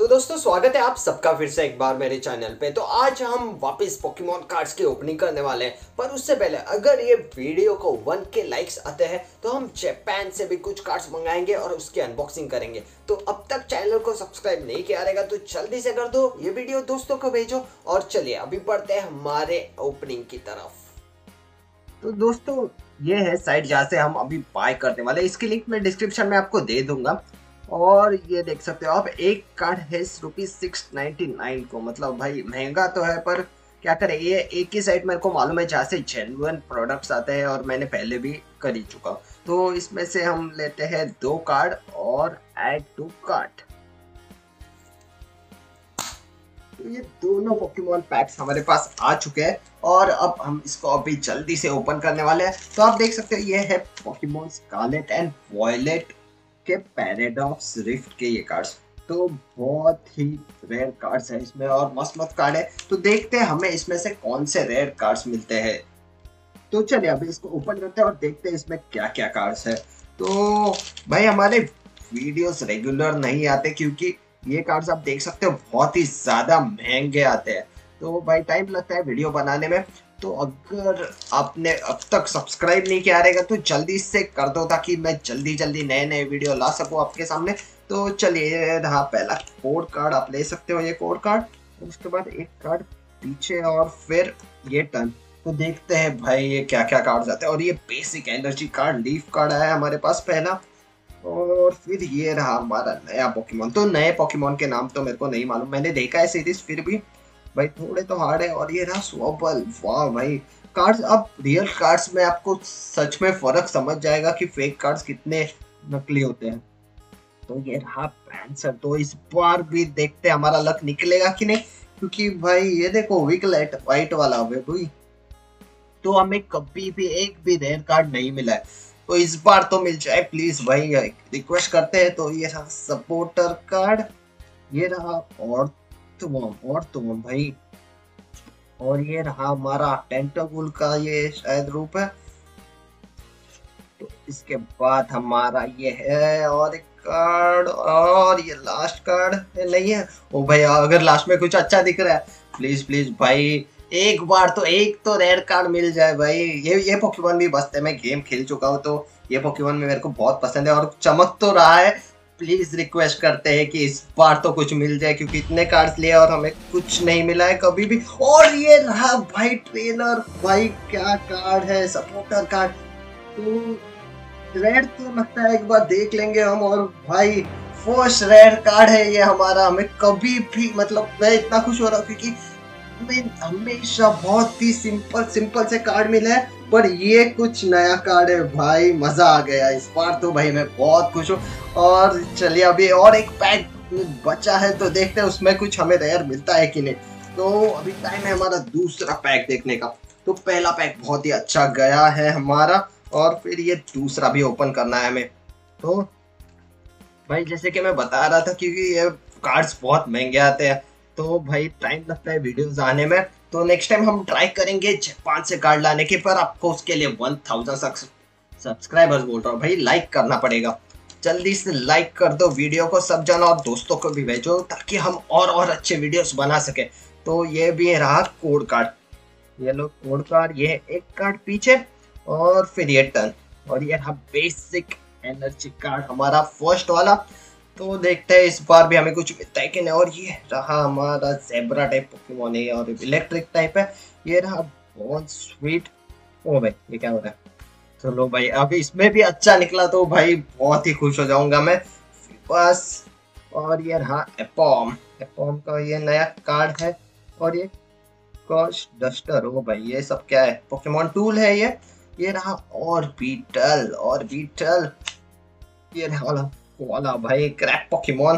तो दोस्तों स्वागत है आप सबका फिर से एक बार मेरे चैनल पे। तो आज हम वापस पोकेमॉन कार्ड्स की ओपनिंग करने वाले हैं, पर उससे पहले अगर ये वीडियो को 1K लाइक्स आते हैं तो हम जापान से भी कुछ कार्ड्स मंगाएंगे और उसकी अनबॉक्सिंग करेंगे। तो अब तक चैनल को सब्सक्राइब नहीं किया रहेगा तो जल्दी से कर दो, ये वीडियो दोस्तों को भेजो। और चलिए अभी बढ़ते हैं हमारे ओपनिंग की तरफ। तो दोस्तों ये है साइट जहाँ से हम अभी बाय करने वाले हैं, इसकी लिंक मैं डिस्क्रिप्शन में आपको दे दूंगा। और ये देख सकते हो आप, एक कार्ड है ₹699 को, मतलब भाई महंगा तो है पर क्या करें, ये एक ही साइट मेरे को मालूम है जहाँ से जेन्युइन प्रोडक्ट्स आते हैं और मैंने पहले भी कर ही चुका। तो इसमें से हम लेते हैं 2 कार्ड और ऐड टू कार्ट। तो ये दोनों पोकेमॉन पैक्स हमारे पास आ चुके हैं और अब हम इसको अभी जल्दी से ओपन करने वाले हैं। तो आप देख सकते हो ये है पोकेमॉन स्कारलेट एंड वॉयलेट के पैराडॉक्स रिफ्ट के ये कार्ड्स। तो बहुत ही रेयर कार्ड्स है इसमें और मस्त मस्त कार्ड है। तो देखते हैं हमें इसमें से कौन से रेयर कार्ड्स मिलते हैं। तो चलिए अभी इसको ओपन करते हैं और देखते हैं इसमें क्या क्या कार्ड्स है। तो भाई हमारे वीडियोस रेगुलर नहीं आते क्योंकि ये कार्ड्स आप देख सकते हो बहुत ही ज्यादा महंगे आते हैं। तो भाई टाइम लगता है वीडियो बनाने में। तो अगर आपने अब तक सब्सक्राइब नहीं किया रहेगा तो जल्दी से कर दो ताकि मैं जल्दी जल्दी नए नए वीडियो ला सकूं आपके सामने। तो चलिए रहा पहला कोड कार्ड, आप ले सकते हो ये कोड कार्ड। उसके बाद एक कार्ड पीछे और फिर ये टर्न। तो देखते हैं भाई ये क्या क्या कार्ड आते हैं। और ये basic energy card leaf card आया हमारे पास पहला। और फिर ये रहा हमारा नया पोकेमॉन। तो नए पोकेमॉन के नाम तो मेरे को नहीं मालूम, मैंने देखा है सीरीज फिर भी भाई थोड़े तो हार्ड है। और ये रहा स्वबल। वाह भाई कार्ड्स, अब रियल कार्ड्स में आपको सच में फर्क समझ जाएगा कि फेक कार्ड्स कितने नकली होते हैं। तो ये रहा पैंसर। तो इस बार भी देखते हैं हमारा लक निकलेगा कि नहीं, क्योंकि भाई ये देखो विकलेट वाइट वाला है भाई। तो हमें कभी भी एक भी रेयर कार्ड नहीं मिला है, तो इस बार तो मिल जाए प्लीज भाई, रिक्वेस्ट करते हैं। तो ये रहा सपोर्टर कार्ड, ये रहा और तो भाई, और ये रहा हमारा टेंटाकुल का ये शायद रूप है। तो इसके बाद हमारा ये है और एक कार्ड, और ये लास्ट कार्ड नहीं है। ओ भाई अगर लास्ट में कुछ अच्छा दिख रहा है प्लीज प्लीज भाई एक बार तो एक तो रेयर कार्ड मिल जाए भाई। ये पोकेमॉन भी मस्त है, मैं गेम खेल चुका हूँ तो ये पोकेमॉन में मेरे को बहुत पसंद है और चमक तो रहा है। प्लीज रिक्वेस्ट करते हैं कि इस बार तो कुछ मिल जाए, क्योंकि इतने कार्ड्स लिए और हमें कुछ नहीं मिला है कभी भी। और ये रहा भाई ट्रेनर, भाई क्या कार्ड है, सपोर्टर कार्ड। तो रेड तो लगता है एक बार देख लेंगे हम। और भाई फर्स्ट रेड कार्ड है ये हमारा, हमें कभी भी, मतलब मैं इतना खुश हो रहा हूँ क्योंकि हमें हमेशा बहुत ही सिंपल से कार्ड मिले हैं, पर ये कुछ नया कार्ड है भाई, मजा आ गया इस बार तो भाई, मैं बहुत खुश हूँ। और चलिए अभी और एक पैक बचा है तो देखते हैं उसमें कुछ हमें रेयर मिलता है कि नहीं। तो अभी टाइम है हमारा दूसरा पैक देखने का। तो पहला पैक बहुत ही अच्छा गया है हमारा और फिर ये दूसरा भी ओपन करना है हमें। तो भाई जैसे कि मैं बता रहा था क्योंकि ये कार्ड्स बहुत महंगे आते हैं तो भाई टाइम लगता है वीडियोस आने में। तो नेक्स्ट टाइम हम ट्राई करेंगे जापान से कार्ड लाने के, पर आपको उसके लिए 1000 सब्सक्राइबर्स बोल रहा हूँ भाई, लाइक करना पड़ेगा। जल्दी से लाइक कर दो वीडियो को, सब जानो और दोस्तों को भी भेजो ताकि हम और अच्छे वीडियोस बना सके। तो ये भी रहा कोड कार्ड, ये लो कोड कार्ड, ये एक कार्ड पीछे और फिर ये टर्न। और ये रहा बेसिक एनर्जी कार्ड हमारा फर्स्ट वाला। तो देखते हैं इस बार भी हमें कुछ मिलता है कि नहीं। और ये रहा हमारा ज़ेब्रा टाइप पोकेमॉन है और इलेक्ट्रिक टाइप है। ये रहा बॉन स्वीट। ओ भाई ये क्या हो रहा है, चलो भाई अभी इसमें भी अच्छा निकला तो भाई बहुत ही खुश हो जाऊंगा मैं बस। और ये रहा एपॉम का ये नया कार्ड है। और ये कॉश डस्टर, ओ भाई ये सब क्या है, पोकेमॉन टूल है ये रहा और बीटल, ये रहा वाला भाई क्रैक पोकेमॉन।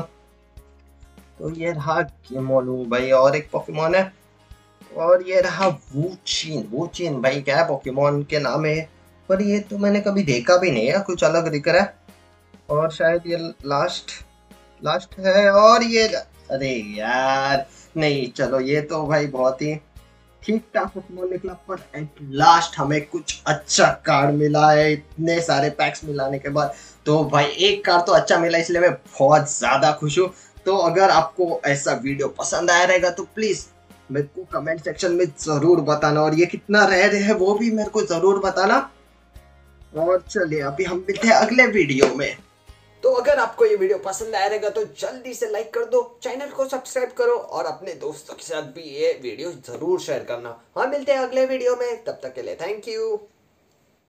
तो ये रहा गेमोलू भाई और एक पोकेमॉन है। और ये रहा वूचिन भाई, क्या है पोकेमॉन के नाम है पर ये तो मैंने कभी देखा भी नहीं है, कुछ अलग दिख रहा है। और शायद ये लास्ट है। और ये अरे यार नहीं, चलो ये तो भाई बहुत ही ठीक ठाक पोकेमॉन निकला, पर एट लास्ट हमें कुछ अच्छा कार्ड मिला है इतने सारे पैक्स मिलाने के बाद। तो भाई एक कार्ड तो अच्छा मिला इसलिए मैं बहुत ज्यादा खुश हूँ। तो अगर आपको ऐसा वीडियो पसंद आया रहेगा तो प्लीज मेरे को कमेंट सेक्शन में जरूर बताना, और ये कितना रेयर है वो भी मेरे को जरूर बताना। और चलिए अभी हम मिलते हैं अगले वीडियो में। तो अगर आपको ये वीडियो पसंद आया रहेगा तो जल्दी से लाइक कर दो, चैनल को सब्सक्राइब करो और अपने दोस्तों के साथ भी ये वीडियो जरूर शेयर करना। हाँ, मिलते हैं अगले वीडियो में, तब तक के लिए थैंक यू।